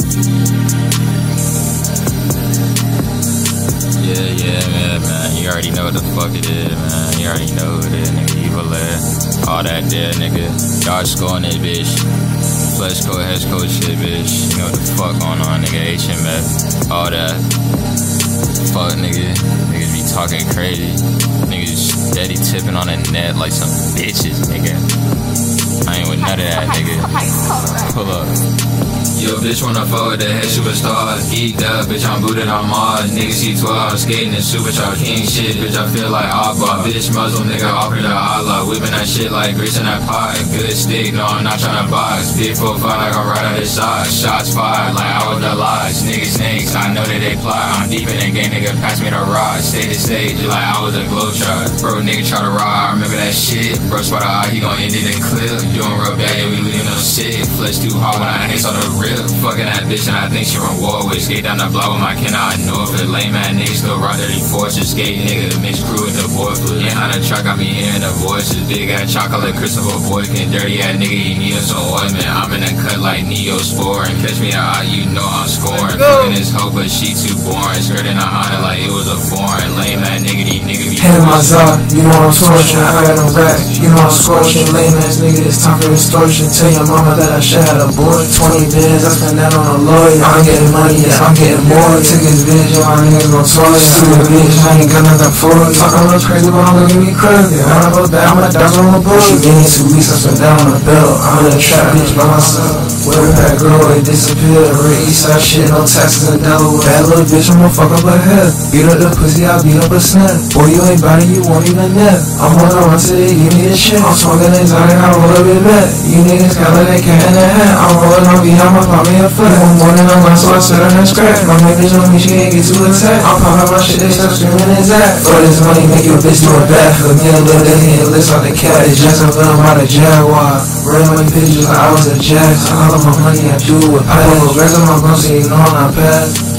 Yeah, man. You already know what the fuck it is, man. You already know who it is, nigga. Evil ass. All that there, nigga. Dodge score in it, bitch. Flesh code, head code shit, bitch. You know what the fuck going on, nigga. HMF. All that. Fuck, nigga. Niggas be talking crazy. Niggas steady tipping on the net like some bitches, nigga. I ain't with none of that, nigga. Pull up. Yo, bitch wanna fuck with the head superstars. Geeked up, bitch, I'm booted on Mars. Nigga C12, skating in supercharged king shit. Bitch, I feel like Abba. Bitch, Muslim nigga, offer the Allah. Whipping that shit like grease in that pot. Good stick, no, I'm not tryna box. Big 4-5 like I'm right out his side. Shots fired like I was the lodge. Niggas snakes, I know that they plot. I'm deep in the game, nigga, pass me the rod. Stay to stage like I was a globetrot. Bro, nigga try to ride, I remember that shit. Bro, spot the eye, he gon' end it in clip. Doing real bad, yeah, we leaving no shit. Flesh too hard when I hate on the rip. Fucking that bitch and I think she from Warwick. Skate down the block with my kin, I know if it lame man niggas still rock dirty forces. Skate nigga, mixed crew with the boy foot. Yeah, on the track, I be hearing the voices. Big ass chocolate Christopher Boykin. Dirty ass nigga, you need some ointment. I'm in the cut like Neospore. And catch me out, you know I'm scoring. Fucking this hoe, but she too boring. Skirting a Honda like it was a foreign. Lame man nigga, these niggas be hand my zop, you know I'm torching, I got no back, you know I'm scorching. Lame ass nigga, it's time for extortion. Tell your mama that I should have a boy. 20 bands, I spend that on a lawyer. I'm getting money, yeah, I'm getting more. Take his bitch, yeah, my niggas gon' toy. Stupid bitch, I ain't got nothing for it. Talking a little crazy, but I'm gonna give me crazy. When I go down, I'm gonna dodge on the board. She gave me 2 weeks, I spent down on the belt. I'm in a trap bitch by myself. Where that girl, it disappeared. Red east side shit, no taxes in Delaware. Bad little bitch, I'ma fuck up her head. Beat up the pussy, I beat up a snap. Boy, you ain't body, you won't even net. I'm on the run till they give me the shit. I'm smoking exotic, I roll up it back. You niggas got like that cat in the hat. I'm rolling on behind my pop me a foot. One morning I'm gone, so I sit on that scratch. My main bitch on me, she can't get too attacked. I'm popping my shit, they start screaming his ass. For this money, make your bitch do a backflip. Me a little day, hit list on the cat. It's Jacksonville, I'm out of Jaguar. Ran my pictures like I was a Jackson. All of my money, I do it with pads. Rest of my bumps, so you know I'm not bad.